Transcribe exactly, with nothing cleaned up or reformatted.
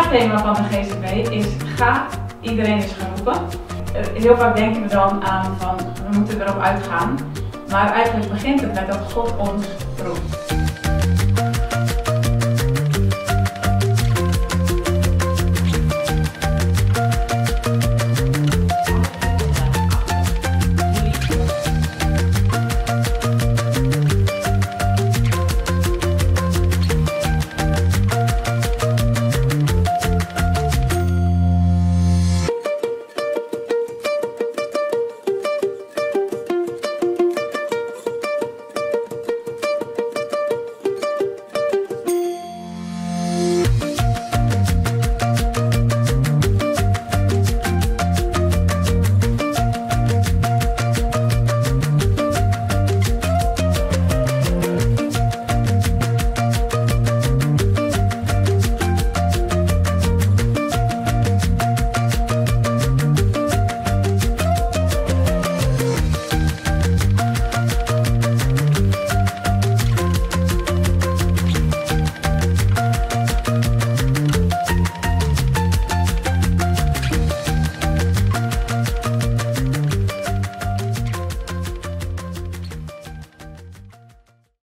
jaarthema van de G Z B is ga, iedereen is geroepen. Heel vaak denken we dan aan van we moeten erop uitgaan, maar eigenlijk begint het met dat God ons roept.